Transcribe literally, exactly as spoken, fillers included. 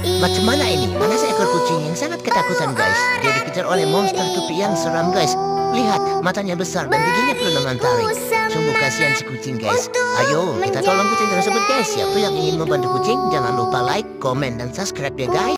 Macam mana ini? Mana seekor kucing yang sangat ketakutan, guys. Dia dikejar oleh monster tupi yang seram, guys. Lihat, matanya besar dan giginya penuh dengan taring. Sungguh kasihan si kucing, guys. Ayo, kita tolong kucing tersebut, guys. Siapa yang ingin membantu kucing, jangan lupa like, komen, dan subscribe ya, guys.